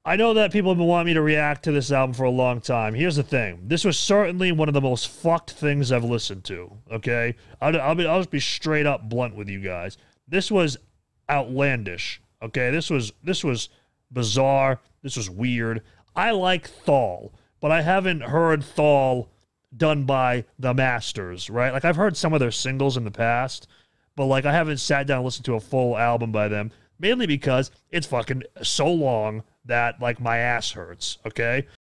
I know that people have been wanting me to react to this album for a long time. Here's the thing. This was certainly one of the most fucked things I've listened to, okay? I'll just be straight up blunt with you guys. This was outlandish, okay? This was bizarre. This was weird. I like Thal, but I haven't heard Thal done by the masters, right? Like, I've heard some of their singles in the past, but, like, I haven't sat down and listened to a full album by them, mainly because it's fucking so long that, like, my ass hurts, okay?